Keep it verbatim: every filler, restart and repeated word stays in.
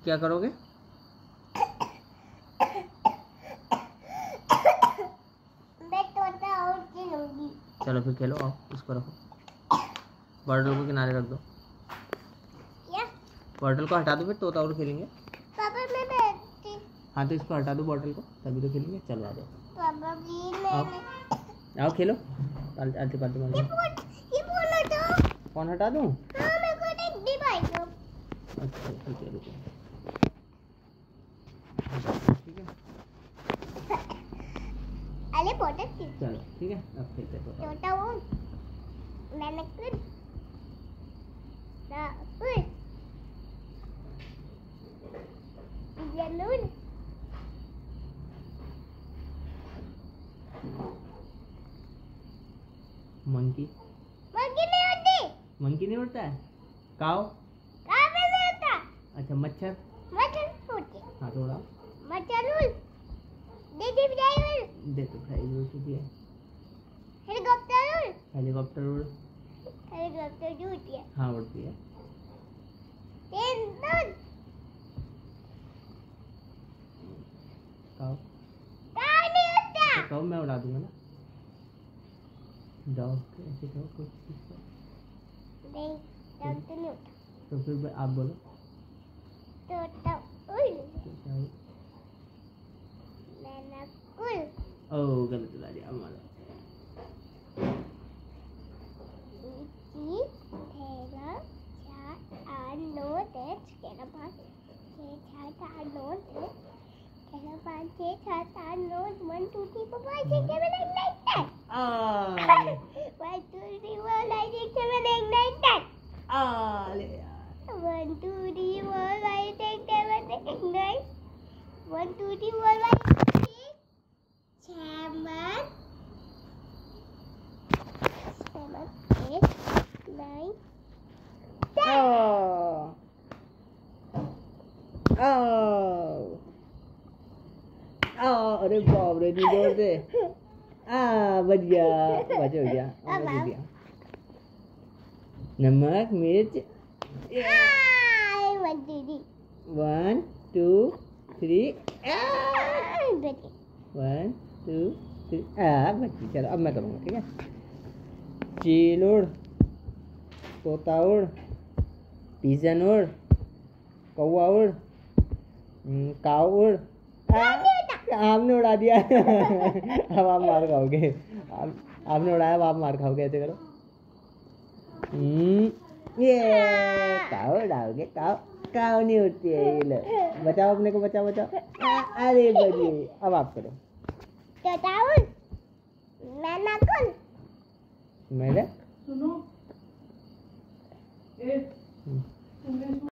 क्या करोगे? मैं तोता और खेलूंगी। चलो फिर खेलो, आओ इसको रखो, बॉटल को किनारे रख दो। क्या? बॉटल को हटा दो, फिर तोता और खेलेंगे। पापा मैं बैठती। हाँ तो इसको हटा दो बॉटल को, तभी तो खेलेंगे। चलो आ जाओ। पापा प्लीज आओ मैंने आओ खेलो। आलती पालती ये मारो। फोन ये फोन हटाओ। फोन हटा दूँ? हाँ मेरे को एक डिवाइस दो। अच्छा ठीक है, रुको। ठीक है अरे पोटा की चलो ठीक है, अब खेलते हैं तोता। तोता वो मैंने कुछ ना उस जरूर मंकी मंकी नहीं होती। मंकी नहीं उड़ता है। काव कहाँ पे नहीं होता। अच्छा मच्छर मच्छर होती। हाँ थोड़ा मच्छर उड़ दीदी ड्राइवर दे तो खाई जो चुकी है। हेलीकॉप्टर उड़ हेलीकॉप्टर उड़ हेलीकॉप्टर उड़ती है। हाँ उड़ती है। ट्रेन उड़ काव कहाँ नहीं होता। तो काव मैं उड़ा दूंगा ना। जाओ ऐसे करो कुछ चीज़ को। नहीं तब तो नहीं होता। तो फिर आप बोलो तोता उड़ क्या है? मैंने कुल ओह गलत ला दिया हमारा। एक थैला चार आठ नौ दस ग्यारह बारह छः सात आठ नौ दस ग्यारह बारह छः सात आठ नौ one two three four five six seven eight nine ten आ one two three four five six seven eight nine ten आ ले यार। One two three four five six seven eight nine one two three four five six seven seven eight nine आ आ अरे बाप रे इतनी जोर से। आ बच गया, बच हो गया, अब बच गया। नमक मिर्च one two three one two three बचे वन टू थ्री आ बच गई। चलो अब मैं करूँगा ठीक है। चील उड़ तोता उड़ पिजन उड़ कौवा उड़ काव उड़। आपने उड़ा दिया। अब आप मार खाओगे। आप, आपने उड़ाया, अब आप मार खाओगे। ऐसे करो। हम्म ये काव उड़ाओगे। काव काव नहीं उड़ती है। ये लो बचाओ अपने को, बचाओ बचाओ। आ, अरे बजिए। अब आप करो। तोता उड़ मैंने कुल मेरे सुनो